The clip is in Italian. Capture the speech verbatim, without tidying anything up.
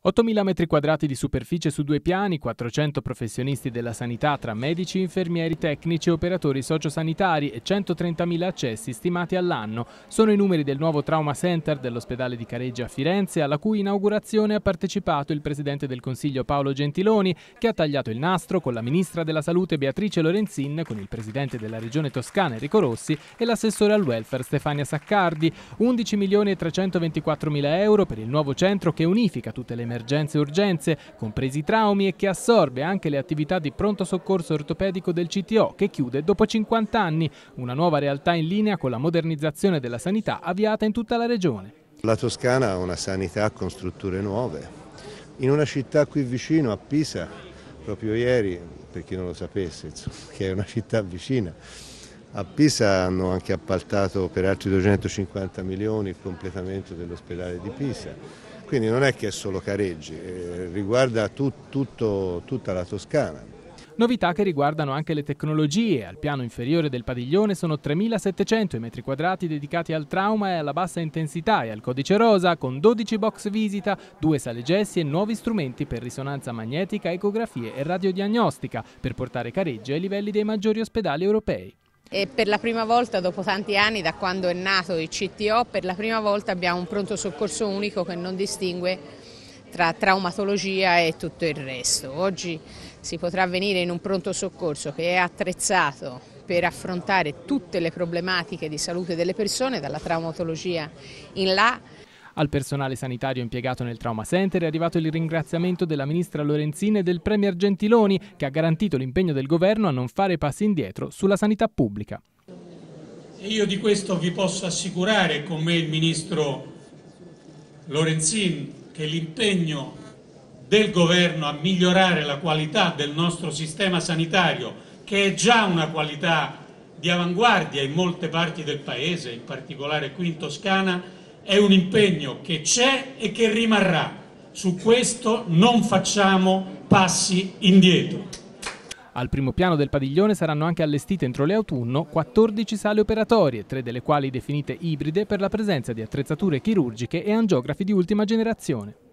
ottomila metri quadrati di superficie su due piani, quattrocento professionisti della sanità tra medici, infermieri, tecnici e operatori sociosanitari e centotrentamila accessi stimati all'anno. Sono i numeri del nuovo Trauma Center dell'ospedale di Careggi a Firenze, alla cui inaugurazione ha partecipato il presidente del Consiglio Paolo Gentiloni, che ha tagliato il nastro con la ministra della Salute Beatrice Lorenzin, con il presidente della regione Toscana Enrico Rossi e l'assessore al welfare Stefania Saccardi. undici milioni e trecentoventiquattromila euro per il nuovo centro che unifica tutte le emergenze e urgenze, compresi i traumi, e che assorbe anche le attività di pronto soccorso ortopedico del C T O, che chiude dopo cinquanta anni, una nuova realtà in linea con la modernizzazione della sanità avviata in tutta la regione. La Toscana ha una sanità con strutture nuove. In una città qui vicino, a Pisa, proprio ieri, per chi non lo sapesse, insomma, che è una città vicina, a Pisa hanno anche appaltato per altri duecentocinquanta milioni il completamento dell'ospedale di Pisa. Quindi non è che è solo Careggi, eh, riguarda tut, tutto, tutta la Toscana. Novità che riguardano anche le tecnologie. Al piano inferiore del padiglione sono tremilasettecento i metri quadrati dedicati al trauma e alla bassa intensità e al codice rosa, con dodici box visita, due sale gessi e nuovi strumenti per risonanza magnetica, ecografie e radiodiagnostica, per portare Careggi ai livelli dei maggiori ospedali europei. E per la prima volta dopo tanti anni, da quando è nato il C T O, per la prima volta abbiamo un pronto soccorso unico che non distingue tra traumatologia e tutto il resto. Oggi si potrà venire in un pronto soccorso che è attrezzato per affrontare tutte le problematiche di salute delle persone, dalla traumatologia in là. Al personale sanitario impiegato nel Trauma Center è arrivato il ringraziamento della ministra Lorenzin e del premier Gentiloni, che ha garantito l'impegno del governo a non fare passi indietro sulla sanità pubblica. E io di questo vi posso assicurare, con me il ministro Lorenzin, che l'impegno del governo a migliorare la qualità del nostro sistema sanitario, che è già una qualità di avanguardia in molte parti del paese, in particolare qui in Toscana, è un impegno che c'è e che rimarrà. Su questo non facciamo passi indietro. Al primo piano del padiglione saranno anche allestite entro l'autunno quattordici sale operatorie, tre delle quali definite ibride per la presenza di attrezzature chirurgiche e angiografi di ultima generazione.